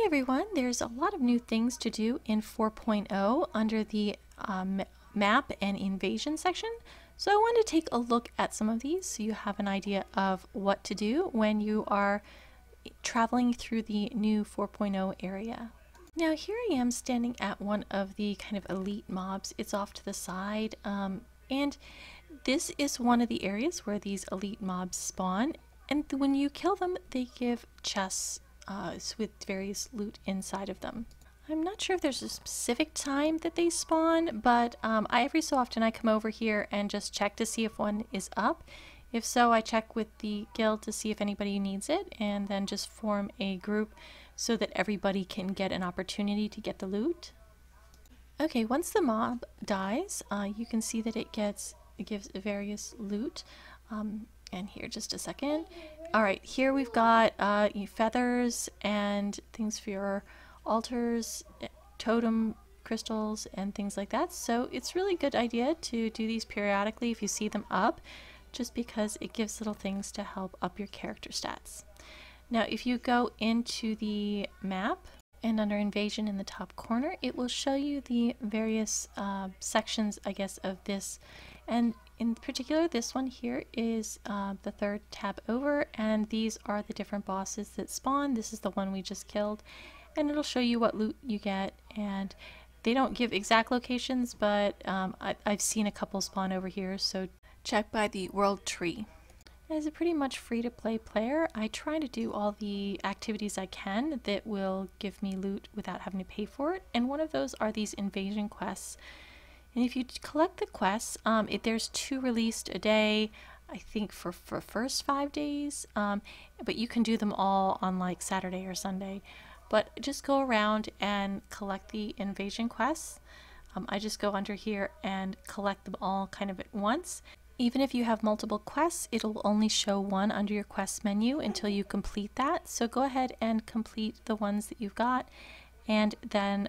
everyone, there's a lot of new things to do in 4.0 under the map and invasion section. So I want to take a look at some of these so you have an idea of what to do when you are traveling through the new 4.0 area. Now here I am standing at one of the kind of elite mobs. It's off to the side, and this is one of the areas where these elite mobs spawn, and when you kill them they give chests with various loot inside of them. I'm not sure if there's a specific time that they spawn, but every so often I come over here and just check to see if one is up. If so, I check with the guild to see if anybody needs it, and then just form a group so that everybody can get an opportunity to get the loot. Okay, once the mob dies, you can see that it gives various loot. And here, just a second. All right, here we've got feathers and things for your altars, totem crystals, and things like that. So it's really a good idea to do these periodically if you see them up, just because it gives little things to help up your character stats. Now, if you go into the map and under invasion in the top corner, it will show you the various sections, I guess, of this. And in particular, this one here is the third tab over, and these are the different bosses that spawn. This is the one we just killed, and it'll show you what loot you get. And they don't give exact locations, but I've seen a couple spawn over here, so check by the world tree. As a pretty much free-to-play player, I try to do all the activities I can that will give me loot without having to pay for it, and one of those are these invasion quests. And if you collect the quests, there's 2 released a day, I think for first 5 days, but you can do them all on like Saturday or Sunday. But just go around and collect the invasion quests. I just go under here and collect them all kind of at once. Even if you have multiple quests, it'll only show one under your quest menu until you complete that. So go ahead and complete the ones that you've got, and then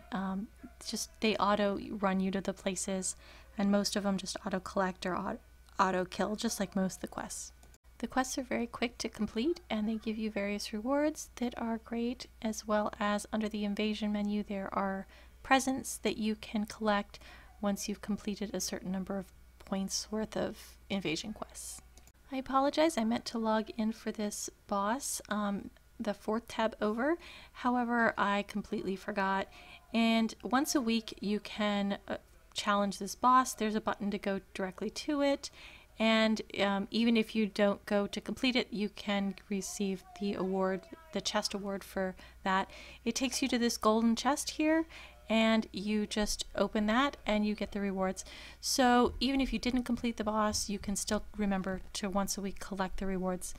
they auto run you to the places, and most of them just auto collect or auto kill, just like most of the quests. The quests are very quick to complete, and they give you various rewards that are great, as well as under the invasion menu there are presents that you can collect once you've completed a certain number of points worth of invasion quests. I apologize, I meant to log in for this boss, the 4th tab over. However, I completely forgot, and once a week you can challenge this boss. There's a button to go directly to it, and even if you don't go to complete it, you can receive the award, the chest award for that. It takes you to this golden chest here, and you just open that and you get the rewards. So even if you didn't complete the boss, you can still remember to once a week collect the rewards.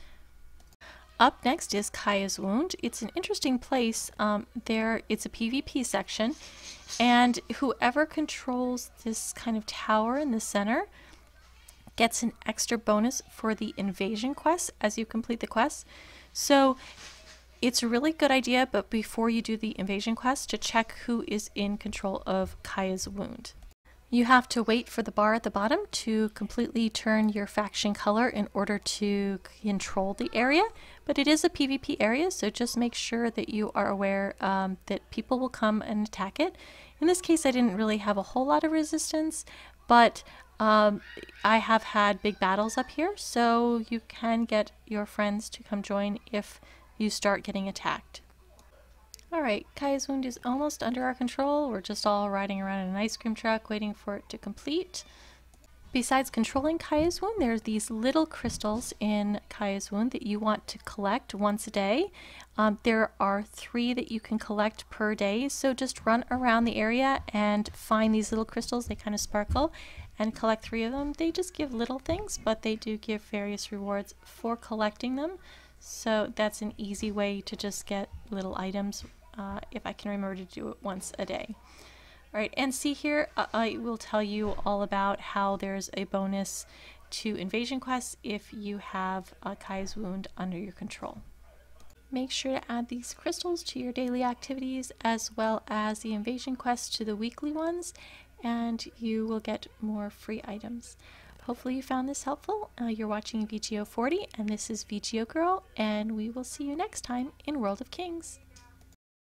Up next is Kaya's Wound. It's an interesting place. It's a PvP section, and whoever controls this kind of tower in the center gets an extra bonus for the invasion quest as you complete the quest. So it's a really good idea, but before you do the invasion quest, to check who is in control of Kaya's Wound. You have to wait for the bar at the bottom to completely turn your faction color in order to control the area, but it is a PvP area, so just make sure that you are aware that people will come and attack it. In this case, I didn't really have a whole lot of resistance, but I have had big battles up here, so you can get your friends to come join if you start getting attacked. Alright, Kaya's Wound is almost under our control. We're just all riding around in an ice cream truck waiting for it to complete. Besides controlling Kaya's Wound, there's these little crystals in Kaya's Wound that you want to collect once a day. There are 3 that you can collect per day, so just run around the area and find these little crystals. They kind of sparkle, and collect 3 of them. They just give little things, but they do give various rewards for collecting them. So that's an easy way to just get little items if I can remember to do it once a day. Alright, and see here, I will tell you all about how there's a bonus to invasion quests if you have Kaya's Wound under your control. Make sure to add these crystals to your daily activities as well as the invasion quests to the weekly ones, and you will get more free items. Hopefully you found this helpful. You're watching VGO 40, and this is VGO Girl, and we will see you next time in World of Kings.